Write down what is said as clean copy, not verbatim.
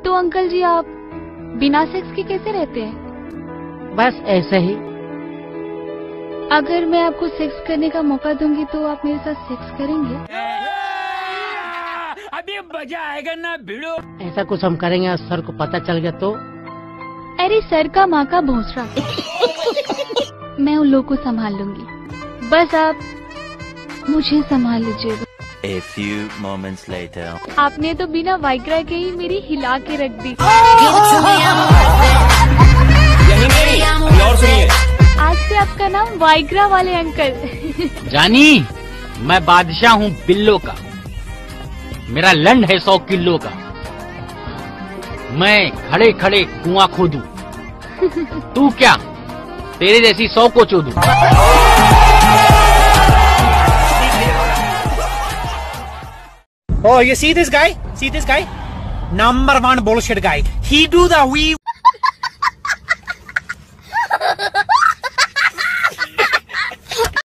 तो अंकल जी आप बिना सेक्स के कैसे रहते हैं? बस ऐसे ही। अगर मैं आपको सेक्स करने का मौका दूंगी तो आप मेरे साथ सेक्स करेंगे? अभी मजा आएगा ना भिड़ो। ऐसा कुछ हम करेंगे और सर को पता चल गया तो? अरे सर का माँ का भोसड़ा। मैं उन लोगों को संभाल लूंगी, बस आप मुझे संभाल लीजिएगा। A few moments later. आपने तो बिना वाइग्रा के ही मेरी हिला के रख दी। यही नहीं, और सुनिए। आज से आपका नाम वाइग्रा वाले अंकल। जानी, मैं बादशाह हूँ बिल्लो का। मेरा लंड है 100 किलो का। मैं खड़े खड़े कुआं खोदूं, तू क्या तेरे जैसी 100 को चोदूं। Oh, you see this guy? See this guy? Number one bullshit guy. He do the weave.